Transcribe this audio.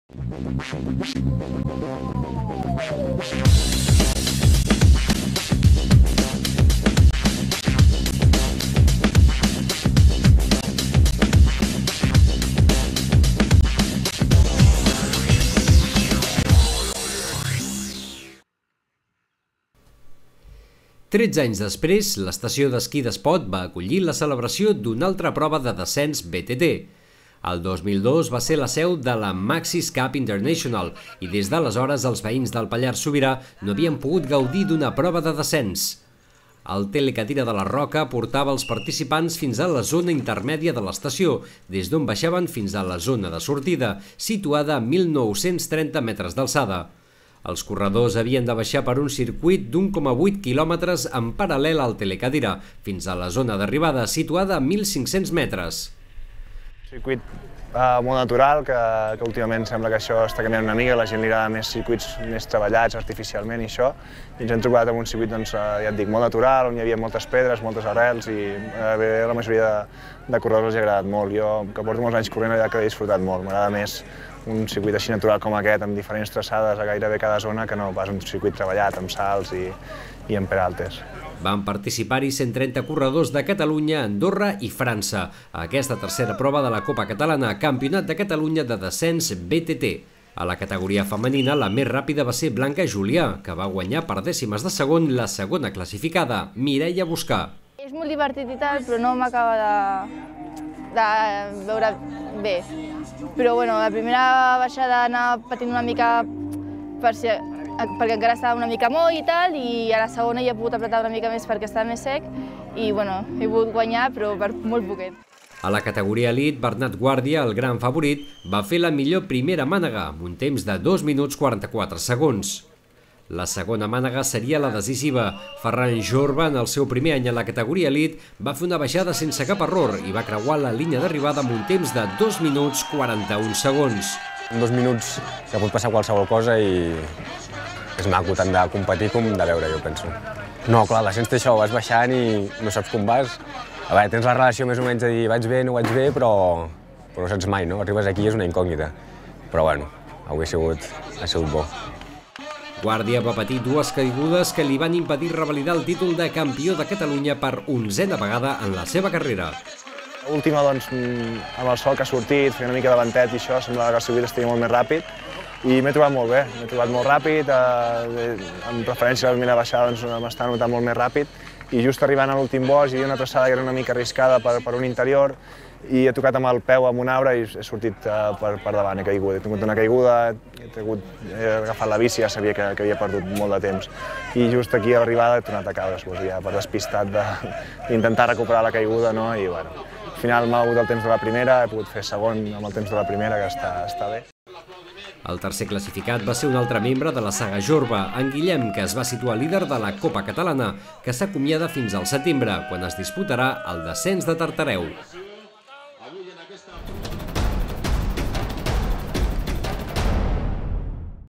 Tretze anys després, l'estació d'esquí d'Espot va acollir la celebració d'una altra prova de descens BTT. El 2002 va ser la seu de la Maxis Cup International i des d'aleshores els veïns del Pallars Sobirà no havien pogut gaudir d'una prova de descens. El telecadira de la Roca portava els participants fins a la zona intermèdia de l'estació, des d'on baixaven fins a la zona de sortida, situada a 1.930 metres d'alçada. Els corredors havien de baixar per un circuit d'1,8 quilòmetres en paral·lel al telecadira, fins a la zona d'arribada, situada a 1.500 metres. Circuit molt natural, que últimament sembla que això està canviant una mica, la gent li agrada més circuits més treballats artificialment i això, i ens hem trobat en un circuit, doncs, ja et dic, molt natural, on hi havia moltes pedres, moltes arrels, i la majoria de corredors els ha agradat molt. Jo, que porto molts anys corrent, allà que he disfrutat molt. M'agrada més un circuit així natural com aquest, amb diferents traçades a gairebé cada zona, que no pas un circuit treballat amb salts i amb peraltes. Van participar-hi 130 corredors de Catalunya, Andorra i França a aquesta tercera prova de la Copa Catalana, Campionat de Catalunya de descens BTT. A la categoria femenina, la més ràpida va ser Blanca Julià, que va guanyar per dècimes de segon la segona classificada, Mireia Buscar. És molt divertit i tal, però no m'acaba de veure bé. Però bueno, la primera baixada anava patint una mica perquè encara estava una mica moll i tal, i a la segona ja he pogut apretar una mica més perquè estava més sec i bueno, he pogut guanyar, però per molt poquet. A la categoria elit, Bernat Guàrdia, el gran favorit, va fer la millor primera mànega, amb un temps de 2 minuts 44 segons. La segona mànega seria la decisiva. Ferran Jorba, en el seu primer any a la categoria elit, va fer una baixada sense cap error i va creuar la línia d'arribada amb un temps de 2 minuts 41 segons. En 2 minuts ja pot passar qualsevol cosa i és maco tant de competir com de veure, jo penso. No, clar, l'ascens té això, vas baixant i no saps com vas. A veure, tens la relació més o menys de dir vaig bé, no vaig bé, però no saps mai, no? Arribes aquí i és una incògnita. Però bueno, avui ha sigut bo. Guàrdia va patir 2 caigudes que li van impedir revalidar el títol de campió de Catalunya per 11a vegada en la seva carrera. L'última, doncs, amb el sol que ha sortit, feia una mica de ventet i això, semblava que el circuit estigui molt més ràpid i m'he trobat molt bé, m'he trobat molt ràpid, en preferència a la primera baixada m'estava notant molt més ràpid i just arribant a l'últim bosc hi havia una traçada que era una mica arriscada per un interior i he tocat amb el peu amb un arbre i he sortit per davant, he caigut. He tingut una caiguda, he agafat la bici, ja sabia que havia perdut molt de temps. I just aquí a l'arribada he tornat a caure, ja per despistat d'intentar recuperar la caiguda, no? I bueno, al final m'ha hagut el temps de la primera, he pogut fer segon amb el temps de la primera, que està bé. El tercer classificat va ser un altre membre de la saga Jorba, en Guillem, que es va situar líder de la Copa Catalana, que s'acomiada fins al setembre, quan es disputarà el descens de Tartareu.